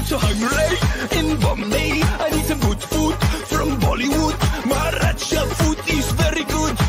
so hungry in Bombay. I need some good food from Bollywood. Maharaja food is very good.